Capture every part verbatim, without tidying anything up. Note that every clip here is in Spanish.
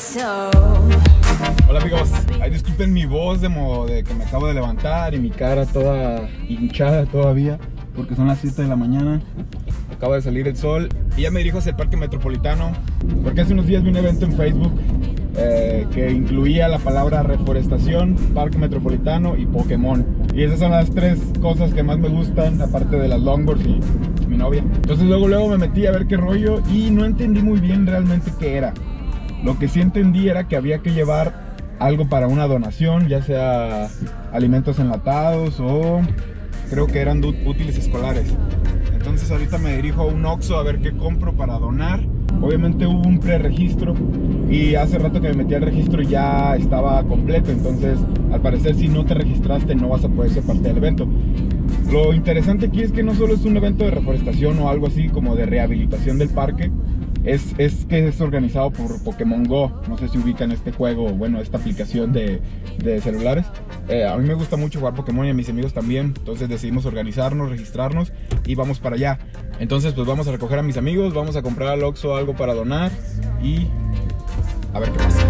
Hola amigos, ay, disculpen mi voz de, mo de que me acabo de levantar y mi cara toda hinchada todavía porque son las siete de la mañana, acaba de salir el sol y ya me dirijo hacia el Parque Metropolitano porque hace unos días vi un evento en Facebook eh, que incluía la palabra reforestación, Parque Metropolitano y Pokémon, y esas son las tres cosas que más me gustan aparte de las longboards y mi novia. Entonces luego luego me metí a ver qué rollo y no entendí muy bien realmente qué era. Lo que sí entendí era que había que llevar algo para una donación, ya sea alimentos enlatados o creo que eran útiles escolares. Entonces ahorita me dirijo a un Oxxo a ver qué compro para donar. Obviamente hubo un preregistro y hace rato que me metí al registro ya estaba completo, entonces al parecer si no te registraste no vas a poder ser parte del evento. Lo interesante aquí es que no solo es un evento de reforestación o algo así como de rehabilitación del parque, Es, es que es organizado por Pokémon Go. No sé si ubican este juego, bueno, esta aplicación de, de celulares. eh, A mí me gusta mucho jugar Pokémon y a mis amigos también. Entonces decidimos organizarnos, registrarnos y vamos para allá. Entonces pues vamos a recoger a mis amigos, vamos a comprar al Oxxo algo para donar y a ver qué pasa.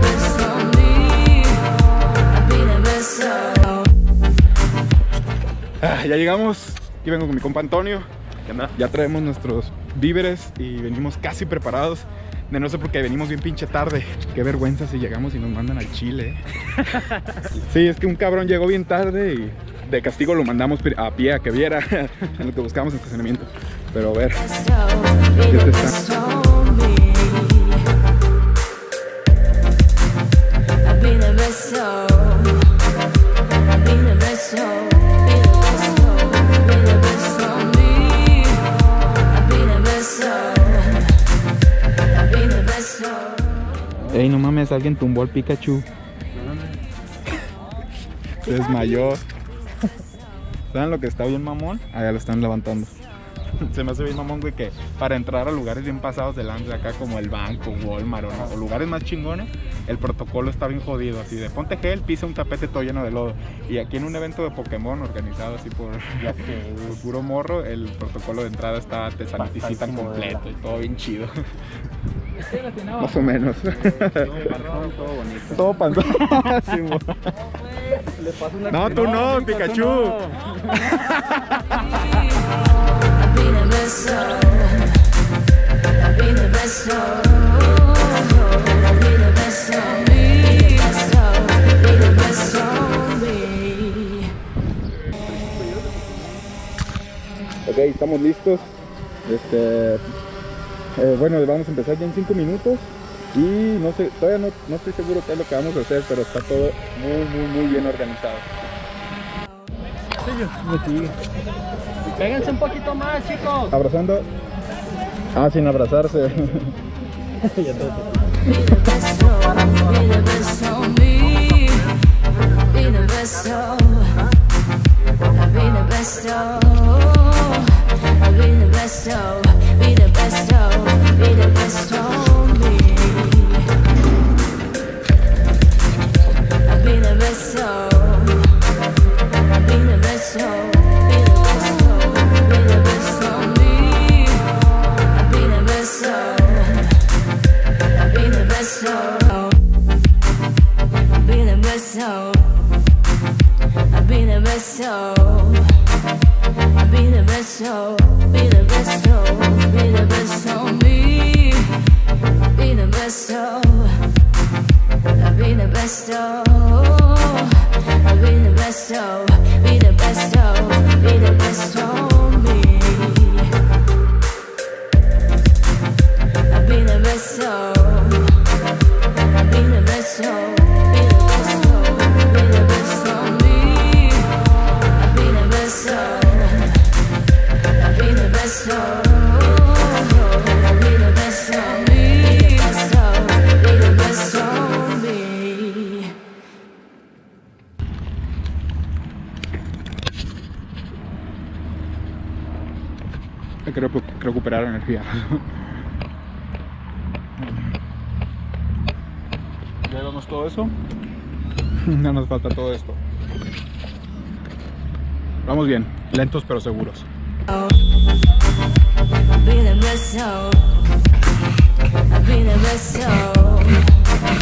Ah, ya llegamos. Aquí vengo con mi compa Antonio. Ya traemos nuestros víveres y venimos casi preparados. De no sé por qué venimos bien pinche tarde. Qué vergüenza si llegamos y nos mandan al Chile. Sí, es que un cabrón llegó bien tarde y de castigo lo mandamos a pie a que viera en lo que buscábamos en estacionamiento. Pero a ver, ¿qué te está? Ey, no mames, alguien tumbó al Pikachu. Se desmayó. ¿Saben lo que está bien mamón? Ah, ya lo están levantando. Se me hace bien mamón, güey, que para entrar a lugares bien pasados de lanza acá como el banco, Walmart o, o lugares más chingones, el protocolo está bien jodido, así de ponte gel, pisa un tapete todo lleno de lodo. Y aquí en un evento de Pokémon organizado así por, por puro morro, el protocolo de entrada está, te sanitizan completo y todo bien chido. Más o menos. Todo bonito. Todo panzón. Sí, no, tú no, Pikachu. Ok, estamos listos. Este, eh, bueno, vamos a empezar ya en cinco minutos. Y no sé, todavía no, no estoy seguro qué es lo que vamos a hacer, pero está todo muy, muy, muy bien organizado. Sí, péguense un poquito más, chicos. Abrazando. Ah, sin abrazarse. Ya todo. Quiero recuperar energía. Ya vemos todo eso. Ya nos falta todo esto. Vamos bien, lentos pero seguros. I've been a mess, I've been a mess.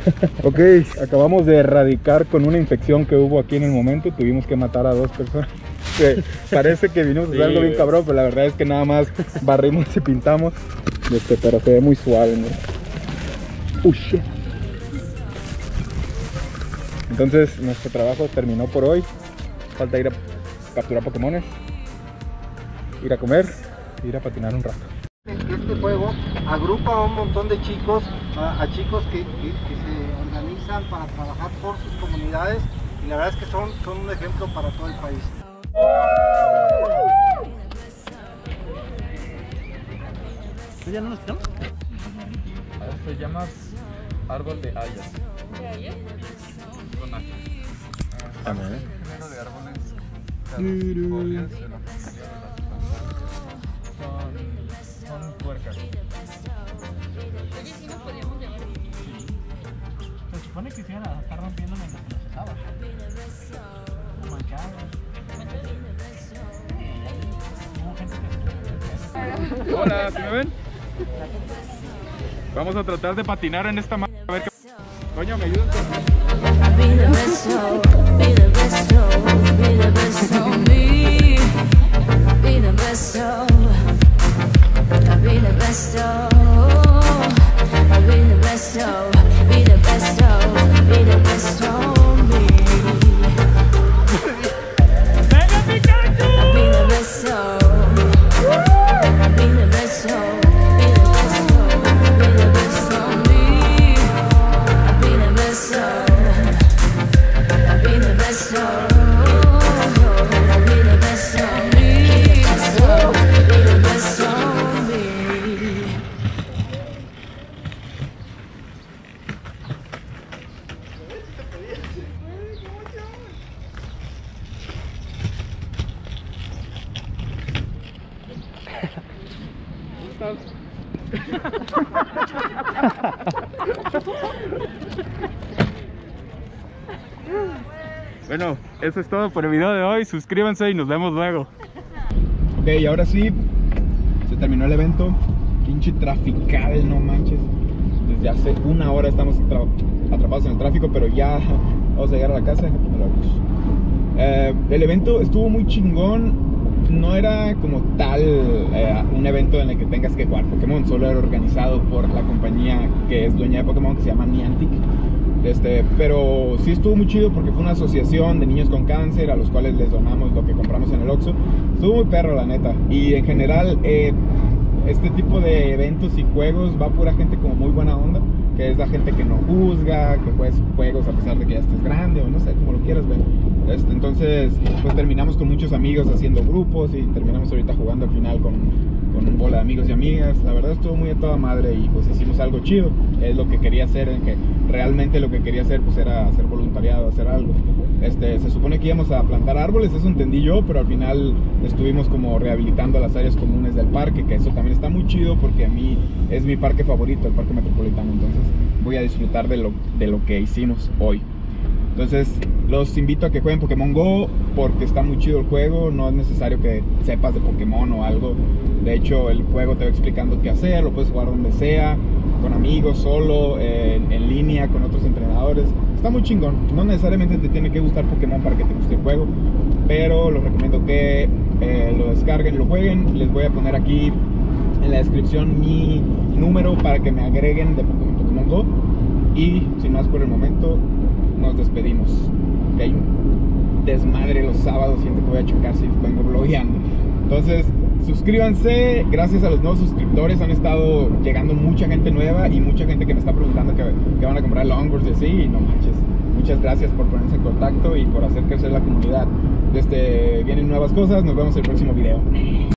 Ok, acabamos de erradicar con una infección que hubo aquí en el momento. Tuvimos que matar a dos personas. Sí, parece que vinimos a hacer sí, algo bien cabrón, pero la verdad es que nada más barrimos y pintamos. Este, pero se ve muy suave, ¿no? Uy, shit. Entonces nuestro trabajo terminó por hoy. Falta ir a capturar Pokémones, ir a comer, ir a patinar un rato. Este juego agrupa a un montón de chicos, a, a chicos que, que, que se organizan para trabajar por sus comunidades, y la verdad es que son, son un ejemplo para todo el país. ¿Ya no nos quitamos? Se llama árbol de hayas. ¿De hayas? Con hayas. También. Género de árboles. Folias de la familia de las plantas. Son, son tuercas. Oye, sí nos podíamos llevar. Se supone que se iban a estar rompiendo mientras que los usaba. Manchados. Hubo gente que... Hola, ¿sí me ven? Vamos a tratar de patinar en esta mano. A ver qué... Coño, ¿me ayudas? Be the best of, be the best of, be the best of me. Be the best of, be the best of, be the best of, be the best of, be the best of me. ¡Venga, Pikachu! Be the best of, be the best of, be the best of, be the best of me. Be the best of. Be the best of, be the best of me, be the best of me. Bueno, eso es todo por el video de hoy. Suscríbanse y nos vemos luego. Ok, y ahora sí, se terminó el evento. Pinche trafical, no manches. Desde hace una hora estamos atrapados en el tráfico, pero ya vamos a llegar a la casa. Eh, el evento estuvo muy chingón. No era como tal eh, un evento en el que tengas que jugar Pokémon. Solo era organizado por la compañía que es dueña de Pokémon, que se llama Niantic. Este, pero sí estuvo muy chido porque fue una asociación de niños con cáncer a los cuales les donamos lo que compramos en el Oxxo. Estuvo muy perro, la neta. Y en general, eh, este tipo de eventos y juegos va pura gente como muy buena onda, que es la gente que no juzga, que juegas juegos a pesar de que ya estés grande o no sé, como lo quieras ver. Este, entonces, pues terminamos con muchos amigos haciendo grupos y terminamos ahorita jugando al final con, con un bola de amigos y amigas. La verdad estuvo muy a toda madre y pues hicimos algo chido. Es lo que quería hacer, en que realmente lo que quería hacer pues era hacer voluntariado, hacer algo. Este, se supone que íbamos a plantar árboles, eso entendí yo, pero al final estuvimos como rehabilitando las áreas comunes del parque, que eso también está muy chido porque a mí es mi parque favorito, el parque metropolitano. Entonces voy a disfrutar de lo, de lo que hicimos hoy. Entonces los invito a que jueguen Pokémon Go porque está muy chido el juego. No es necesario que sepas de Pokémon o algo. De hecho el juego te va explicando qué hacer. Lo puedes jugar donde sea, con amigos, solo, eh, en línea, con otros entrenadores. Está muy chingón. No necesariamente te tiene que gustar Pokémon para que te guste el juego, pero les recomiendo que eh, lo descarguen, lo jueguen. Les voy a poner aquí en la descripción mi número para que me agreguen de Pokémon, Pokémon Go. Y sin más por el momento, nos despedimos. Que hay un desmadre los sábados, siento que voy a chocar si vengo blogueando. Entonces suscríbanse. Gracias a los nuevos suscriptores han estado llegando mucha gente nueva y mucha gente que me está preguntando que, que van a comprar longboards y así, y no manches, muchas gracias por ponerse en contacto y por hacer crecer la comunidad. Este, vienen nuevas cosas. Nos vemos en el próximo video.